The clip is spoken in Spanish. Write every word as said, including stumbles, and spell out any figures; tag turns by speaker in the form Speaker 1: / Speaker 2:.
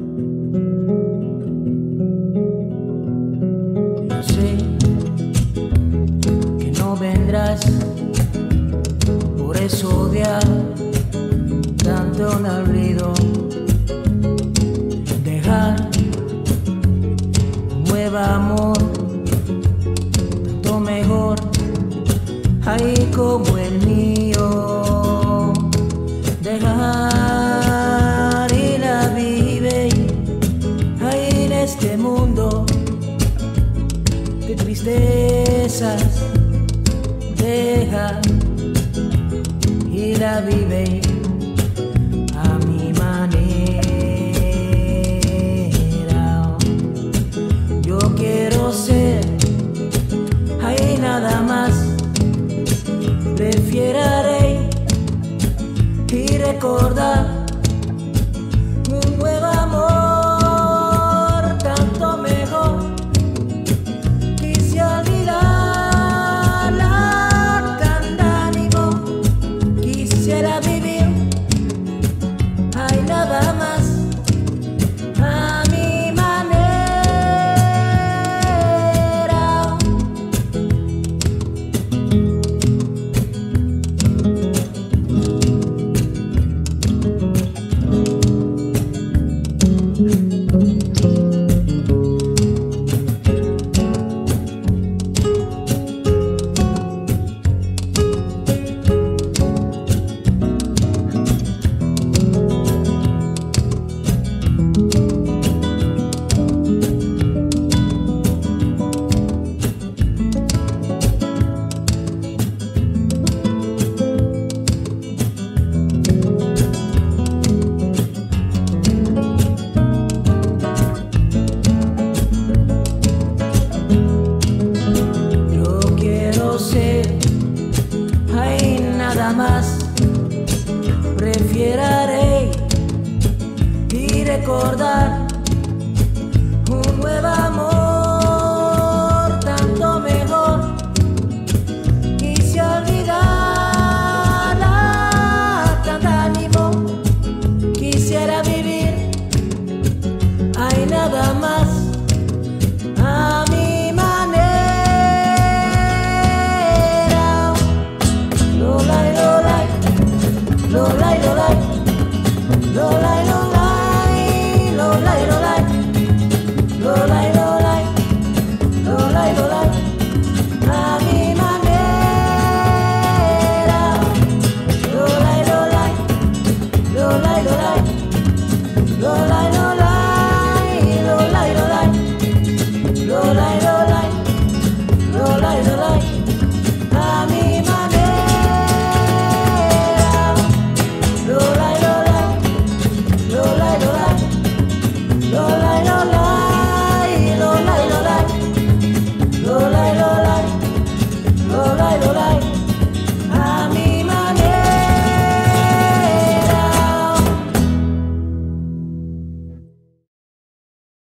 Speaker 1: Yo sé que no vendrás, por eso odiar tanto un olvido. Dejar un nuevo amor, tanto mejor, ahí como el mío. Dejar y la vive ahí en este mundo de tristezas. Deja y la vive a mi manera. Yo quiero ser ahí nada más. Prefieraré y recordar un nuevo amor, tanto mejor. Quise olvidarla, cantánimo. Quisiera vivir, hay nada más, a mi manera. Hay nada más, prefieraré y recordar